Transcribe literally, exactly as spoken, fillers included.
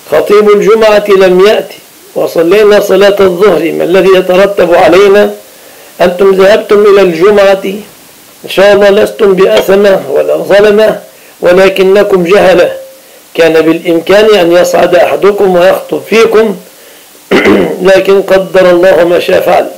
خطيب الجمعة لم يأتي وصلينا صلاة الظهر، ما الذي يترتب علينا؟ أنتم ذهبتم إلى الجمعة إن شاء الله لستم بأثمة ولا ظلمة، ولكنكم جهلة. كان بالإمكان أن يصعد أحدكم ويخطب فيكم، لكن قدر الله ما شاء فعل.